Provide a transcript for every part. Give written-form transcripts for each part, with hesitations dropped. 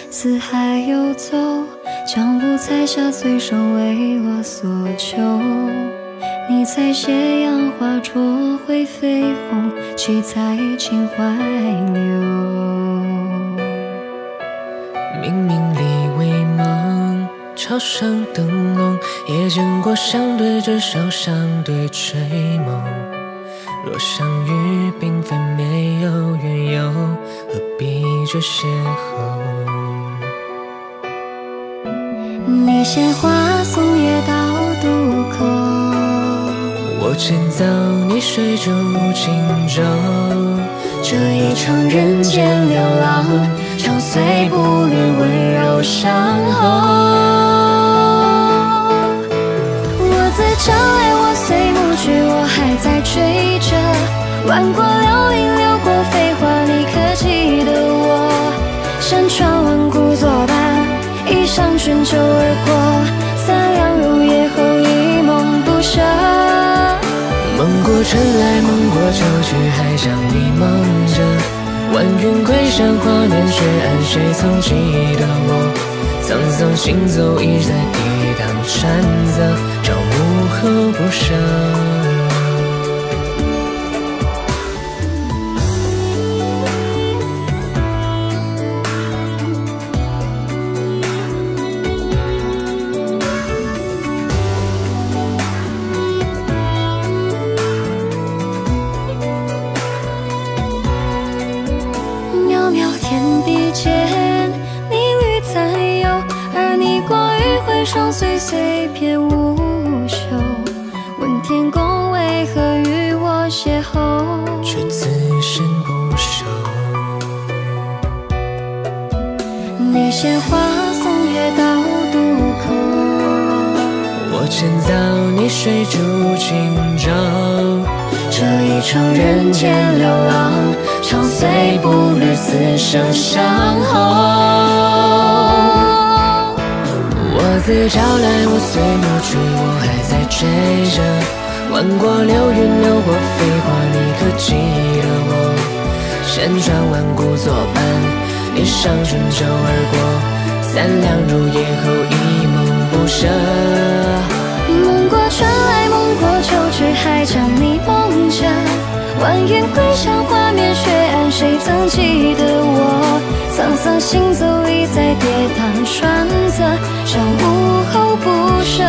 四海游走，江湖彩霞随手为我所求。你采斜阳花灼灰绯红，七彩情怀流。 明明里为梦，桥上灯笼，也见过相对执手，相对追梦。若相遇并非没有缘由，何必这邂逅？ 你献花送月到渡口， 我牵走你水中轻舟。 这一场人间流浪，长随步履温柔上后。我自将来我随暮去，我还在追着。挽过流云，流过飞花，你可记得我？山川万古作伴，一场春秋而过。三两入夜后，一梦不舍。 梦过春来，梦过秋去，还将你梦着。晚云归山，花面雪暗，谁曾记得我？沧桑行走，一再抵挡山泽，朝暮后不舍。 霜岁岁别无休，问天公为何与我邂逅， 却自身不朽。 你献花送月到渡口， 我牵走你水筑轻舟。 这一场人间流浪，长随步履，此生相候。 我自朝来，我随暮去，我还在追着。挽过流云，流过飞花，你可记得我？山川万古作伴，一场春秋而过。三两入夜后，一梦不舍。 梦过春来，梦过秋去，还将你梦着。晚云归乡，花面雪暗，谁曾记得我？沧桑行走，一再跌宕选择，朝暮后不舍。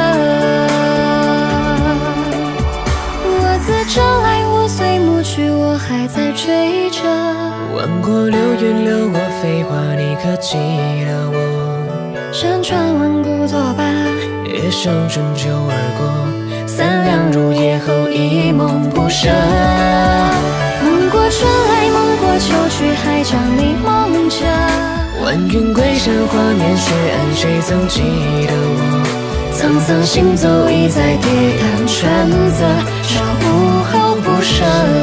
我自朝来，我随暮去，我还在追着。 挽过流云，流过飞花，你可记得我？ 山川万古作伴， 一生春秋而过。 三两入夜后，一梦不舍。梦过春来，梦过秋去，还将你梦着。 晚云归山，花面雪暗，谁曾记得我？ 沧桑行走，一再跌宕选择，朝暮后不舍。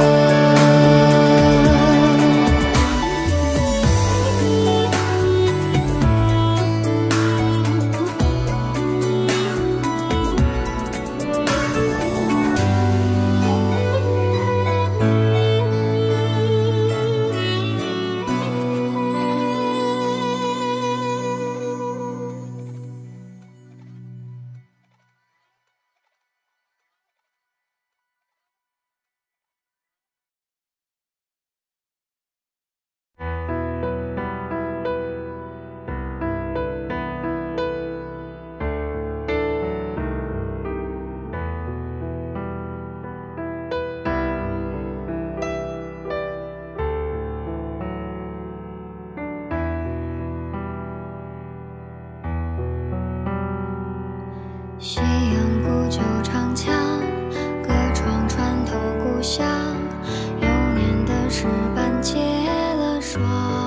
夕阳古旧长墙，隔窗穿透故乡。幼年的诗般结了霜，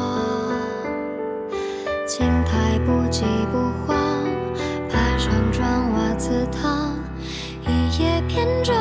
青苔不急不慌，爬上砖瓦祠堂，一叶扁舟